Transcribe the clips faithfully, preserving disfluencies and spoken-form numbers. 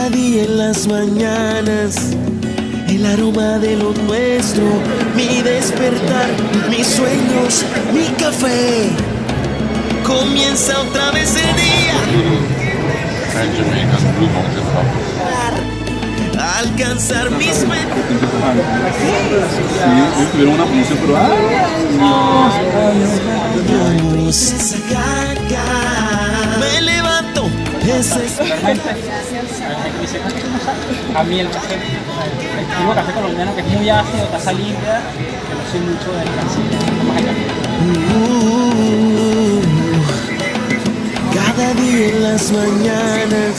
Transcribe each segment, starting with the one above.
Cada día en las mañanas, el aroma de lo nuestro, mi despertar, mis sueños, mi café. Comienza otra vez el día. Alcanzar mis metas. Sí, ellos tuvieron una promoción, pero ¡ah! Me levanto. Ese es... A mí el café, el tipo café colombiano que es muy ácido, taza limpia, que no soy mucho del café. Cada día en las mañanas,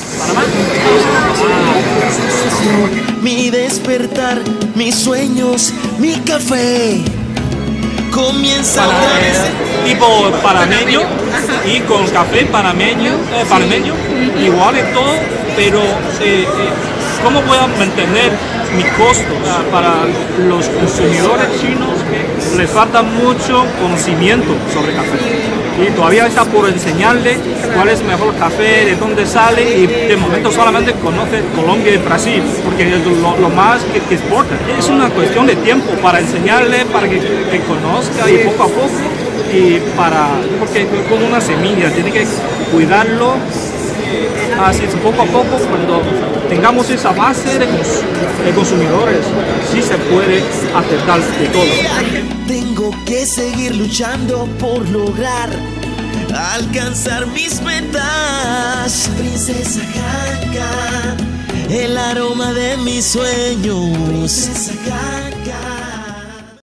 mi despertar, mis sueños, mi café. Comienza otra vez. Tipo panameño y con café panameño, eh, panameño, igual en todo, pero eh, eh, ¿cómo puedo mantener mi costo uh, para los consumidores chinos? Les falta mucho conocimiento sobre café y todavía está por enseñarle cuál es el mejor café, de dónde sale, y de momento solamente conoce Colombia y Brasil porque es lo, lo más que, que exporta. Es una cuestión de tiempo para enseñarle, para que, que conozca, y poco a poco, y para, porque con una semilla tiene que cuidarlo. Así es, poco a poco, cuando tengamos esa base de, cons de consumidores, sí se puede aceptar de todo. Tengo que seguir luchando por lograr alcanzar mis metas. Princesa Hanka, el aroma de mis sueños. Princesa Hanka.